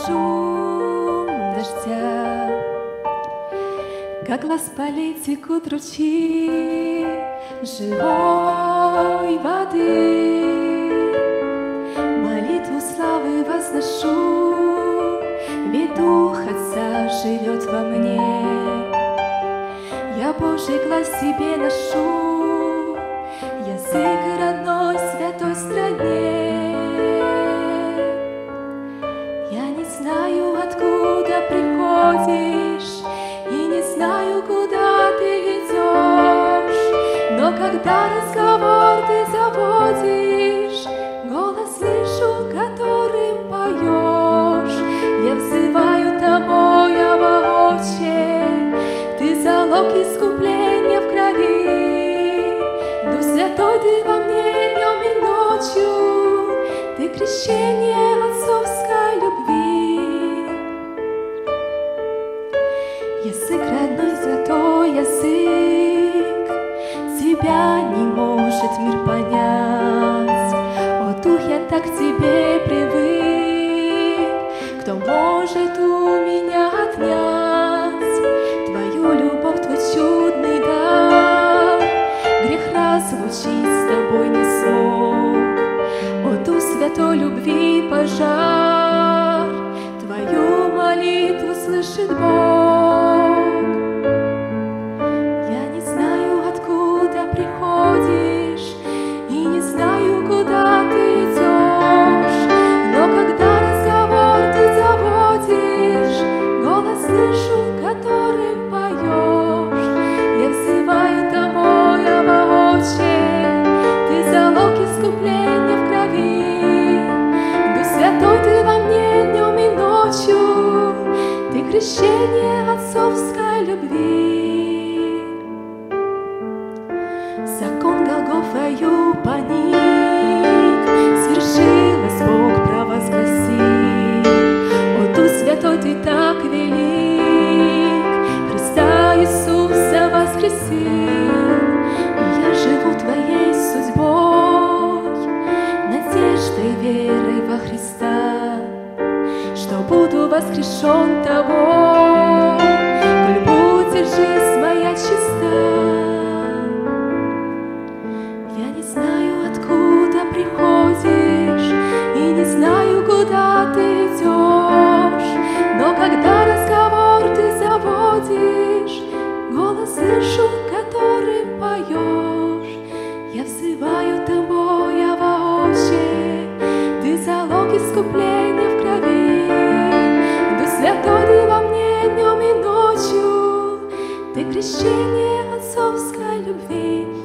шум дождя, как глаз полей текут ручьи живой воды. Молитву славы возношу, ведь Дух Отца живет во мне. Я Божий глаз себе ношу, язык родной святой стране. Я не знаю, откуда приходишь, и не знаю, куда ты идешь, но когда разговор ты заводишь, голос слышу, которым поешь. Я взываю тобою, Отче, ты залог искупления в крови. Дух Святой, ты во мне днем и ночью, ты крещение отцовской любви. Язык родной, святой язык, тебя не может мир понять. О, Дух, я так к тебе привык, кто может у меня отнять твою любовь, твой чудный дар? Грех разлучить с тобой не смог. О, Дух святой любви пожар, твою молитву слышит Бог. Я не знаю, откуда приходишь, и не знаю, куда ты идешь, но когда разговор ты заводишь, голос слышу, которым поешь. Я взываю тобою, Отче, ты залог искупления в крови. Дух Святой, ты во мне днем и ночью, ты крещение отцовской любви. Закон Голгофою поник, свершилось, Бог провозгласил. О, Дух Святой, ты так велик, Христа Иисуса воскресил. И я живу твоей судьбой, надеждой, верой во Христа, что буду воскрешен тобой, коль будет жизнь моя чиста. Я не знаю, откуда приходишь, и не знаю, куда ты идешь, но когда разговор ты заводишь, голос слышу, которым поешь. Я взываю тобою, Отче, ты залог искупления в крови. Дух Святой, ты во мне днем и ночью, ты крещение отцовской любви.